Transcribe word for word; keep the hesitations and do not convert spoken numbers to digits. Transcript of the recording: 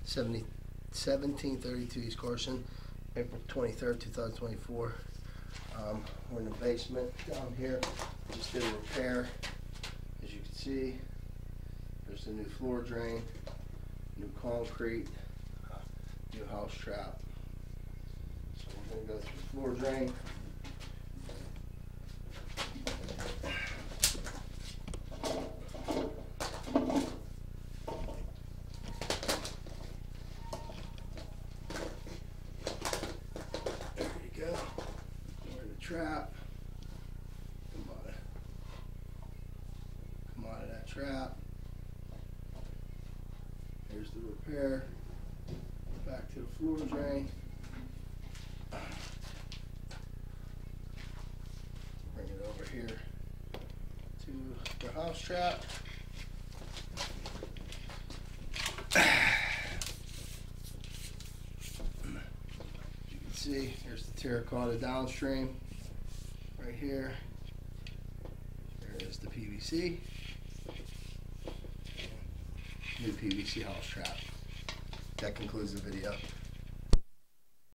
seventy, seventeen thirty-two East Carson, April twenty-third, two thousand twenty-four. Um, we're in the basement down here. Just did a repair. As you can see, there's the new floor drain, new concrete, uh, new house trap. So we're going to go through the floor drain. Trap. Come on. Come out of that trap. Here's the repair. Back to the floor drain. Bring it over here to the house trap. You can see here's the terracotta downstream. Right here, there is the P V C, new P V C house trap. That concludes the video.